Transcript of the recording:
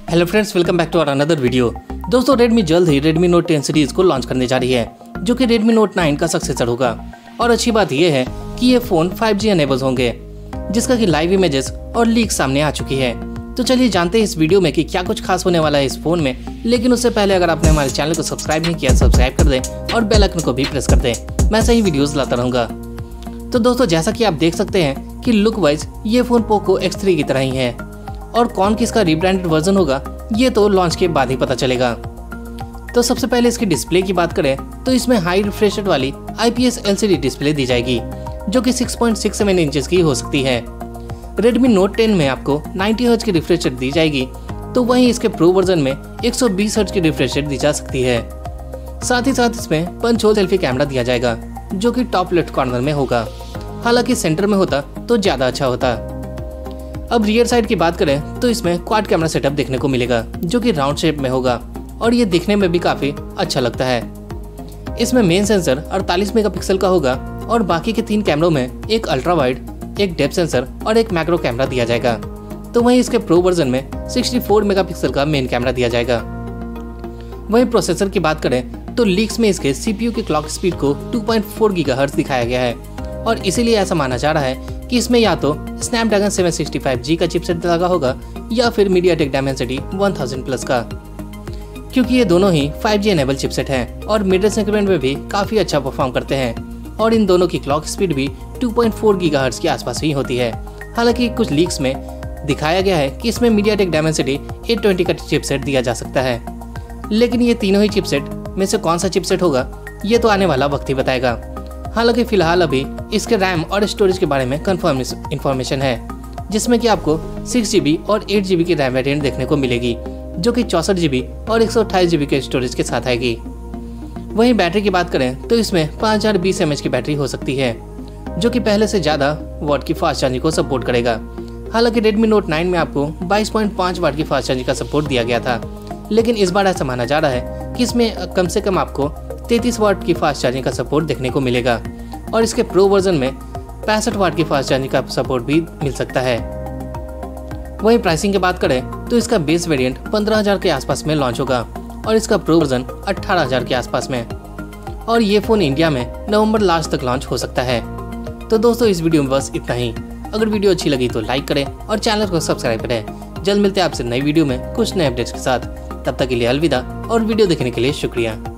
Hello friends, welcome back to our another video. दोस्तों, Redmi जल्द ही Redmi Note 10 सीरीज को लॉन्च करने जा रही है, जो कि Redmi Note 9 का सक्सेसर होगा। और अच्छी बात यह है कि ये फ़ोन 5G एनेबल होंगे, जिसका कि लाइव इमेजेस और लीक सामने आ चुकी है। तो चलिए जानते हैं इस वीडियो में कि क्या कुछ खास होने वाला है इस फ़ोन में। लेकिन उससे पहले अगर आपने हमारे चैनल को सब्सक्राइब नहीं किया, सब्सक्राइब कर दें और बेल आइकन को भी प्रेस कर दें। मैं सही वीडियोज़ लाता रहूँगा। तो दोस्तों, जैसा कि आप देख सकते हैं कि लुक वाइज ये फ़ोन पोको X3 की तरह ही है, और कौन किसका रीब्रांडेड वर्जन होगा ये तो लॉन्च के बाद ही पता चलेगा। तो सबसे पहले इसकी डिस्प्ले की बात करें तो इसमें हाई रिफ्रेश रेट वाली IPS LCD डिस्प्ले दी जाएगी, जो कि 6.67 इंचेस की हो सकती है। Redmi Note 10 में आपको 90 हर्ट्ज की रिफ्रेश रेट दी जाएगी, तो वहीं इसके प्रो वर्जन में 120 हर्ट्ज की रिफ्रेश रेट दी जा सकती है। साथ ही साथ इसमें पंच होल सेल्फी कैमरा दिया जाएगा, जो कि टॉप लेफ्ट कॉर्नर में होगा। हालांकि सेंटर में होता तो ज़्यादा अच्छा होता। अब रियर साइड की बात करें तो इसमें क्वाड कैमरा सेटअप देखने को मिलेगा, जो कि राउंड शेप में होगा और ये दिखने में भी काफ़ी अच्छा लगता है। इसमें मेन सेंसर 48 मेगापिक्सल का होगा और बाकी के 3 कैमरों में एक अल्ट्रा वाइड, एक डेप्थ सेंसर और एक मैक्रो कैमरा दिया जाएगा। तो वहीं इसके प्रो वर्जन में 64 मेगापिक्सल का मेन कैमरा दिया जाएगा। वहीं प्रोसेसर की बात करें तो लीक्स में इसके CPU की क्लॉक स्पीड को 2.4 गीगाहर्ट्ज दिखाया गया है, और इसीलिए ऐसा माना जा रहा है कि इसमें या तो स्नैपड्रैगन 765G का चिपसेट लगा होगा या फिर MediaTek Dimensity 1000 प्लस का, क्योंकि ये दोनों ही 5G एनेबल चिपसेट हैं और मिड रेंज सेगमेंट में भी काफ़ी अच्छा परफॉर्म करते हैं, और इन दोनों की क्लॉक स्पीड भी 2.4 गीगाहर्ट्ज के आसपास ही होती है। हालांकि कुछ लीक्स में दिखाया गया है कि इसमें MediaTek Dimensity 820 का चिपसेट दिया जा सकता है, लेकिन ये तीनों ही चिपसेट में से कौन सा चिपसेट होगा ये तो आने वाला वक्त ही बताएगा। हालांकि फिलहाल अभी इसके रैम और स्टोरेज के बारे में कंफर्म इन्फॉर्मेशन है, जिसमें कि आपको 6GB और 8GB की रैम वेरिएंट देखने को मिलेगी, जो कि 64GB और 128GB के स्टोरेज के साथ आएगी। वहीं बैटरी की बात करें तो इसमें 5020 mAh की बैटरी हो सकती है, जो कि पहले से ज़्यादा वाट की फास्ट चार्जिंग को सपोर्ट करेगा। हालांकि Redmi Note 9 में आपको 22.5 वाट की फास्ट चार्जिंग का सपोर्ट दिया गया था, लेकिन इस बार ऐसा माना जा रहा है कि इसमें कम से कम आपको 33 वाट की फास्ट चार्जिंग का सपोर्ट देखने को मिलेगा, और इसके प्रो वर्जन में 65 वाट की फास्ट चार्जिंग का सपोर्ट भी मिल सकता है। वहीं प्राइसिंग की बात करें तो इसका बेस वेरिएंट 15,000 के आसपास में लॉन्च होगा और इसका प्रो वर्जन 18,000 के आसपास में, और ये फ़ोन इंडिया में नवंबर लास्ट तक लॉन्च हो सकता है। तो दोस्तों, इस वीडियो में बस इतना ही। अगर वीडियो अच्छी लगी तो लाइक करें और चैनल को सब्सक्राइब करें। जल्द मिलते हैं आपसे नई वीडियो में कुछ नए अपडेट्स के साथ। तब तक के लिए अलविदा, और वीडियो देखने के लिए शुक्रिया।